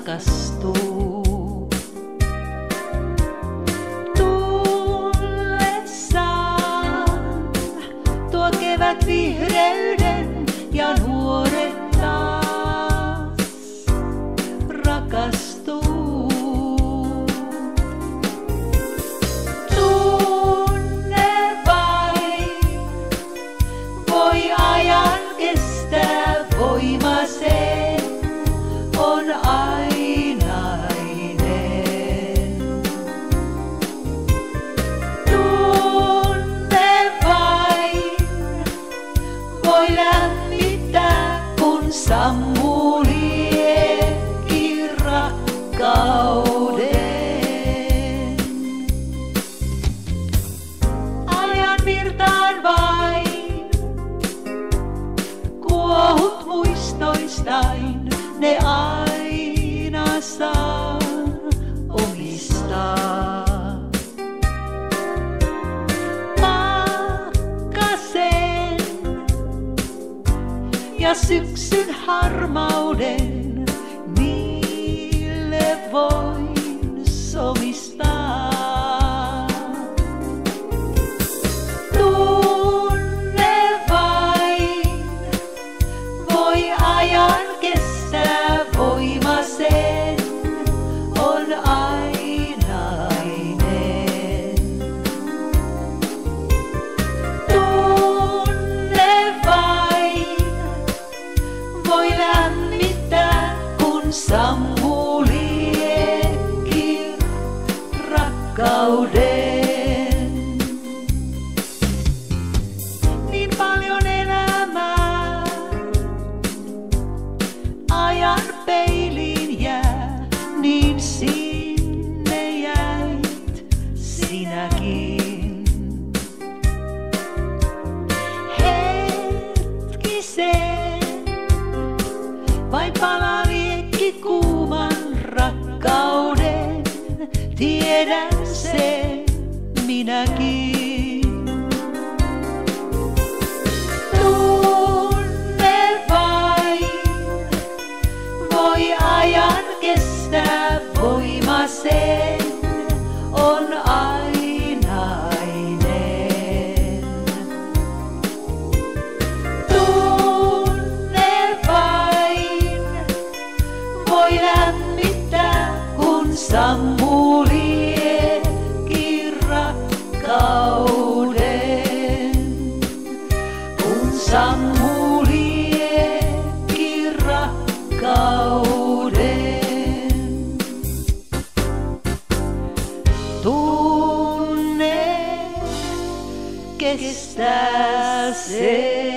rakastuu. Tullessaan tuo kevät vihreyden ja nuoret taas rakastuu. Tunne vain, voi ajan kestää voima sen on ainainen. Tunne vain, voi lämmittää kun sammuu liekki rakkauden. Ajan virtaan vain, kuohut muistoistain, ne aina saa omistaa. Pakkasen ja syksyn harmauden, niille voin somistaa. Tunne vain, voi ajan kestää voima sen on ainainen. Tunne vain, voi lämmittää kun sammuu liekki rakkauden. Niin paljon elämää ajan peiliin jää, niin sinne jäit sinäkin. Hetkisen vain palaa liekki kuuman rakkauden, tiedän sen minäkin. Tunne vain, voi ajan kestää voima sen on ainainen. Tunne vain, voi lämmittää kun sammuu liekki rakkauden. Kun sammuu liekki rakkauden. Tunne kestää sen.